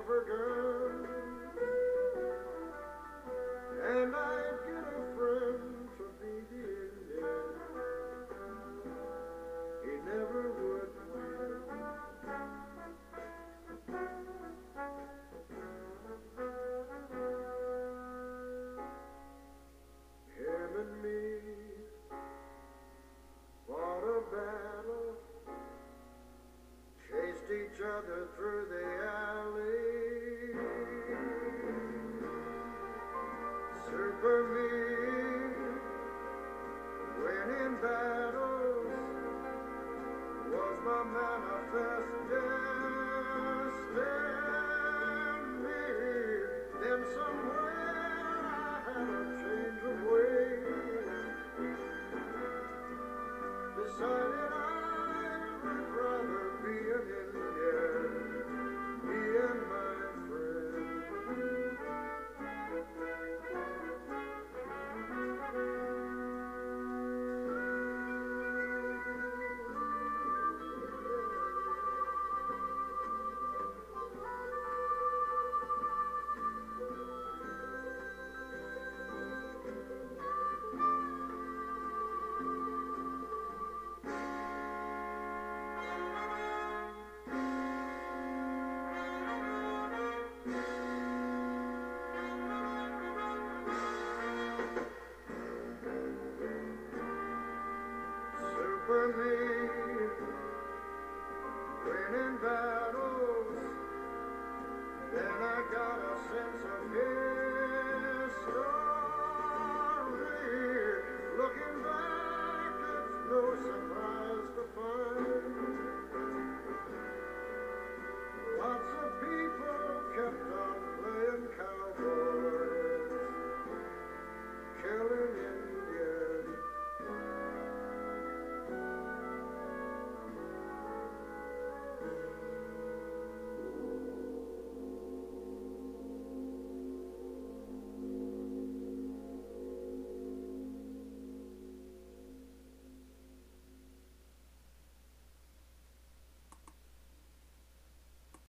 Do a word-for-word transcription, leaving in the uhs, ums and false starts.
for guns, and I'd get a friend to be the Indian. He never would win. Him and me fought a battle, chased each other through the alley. Super me, winning battles was my manifest destiny. Then somewhere I had a change of ways, decided I would rather be an Indian, me and my friend. For me, winning battles, then I got a sense of history. Looking back, it's no surprise to find